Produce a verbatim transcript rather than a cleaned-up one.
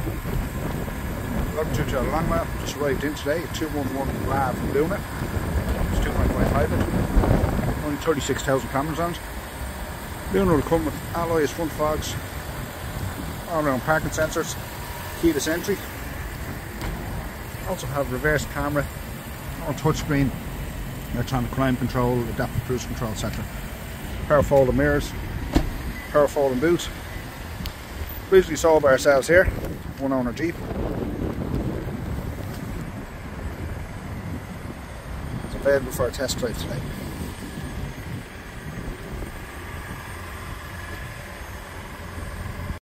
Welcome to the Longmire. Just arrived in today. two one one RAV from Luna. It's two point five hybrid. Only thirty-six thousand kilometers on it. Luna will come with alloys, front fogs, all around parking sensors, keyless entry. Also have reverse camera, all touchscreen, electronic climate control, adaptive cruise control, et cetera. Power folding mirrors, power folding boot. Recently sold by ourselves here, one owner Jeep. It's available for a test drive today.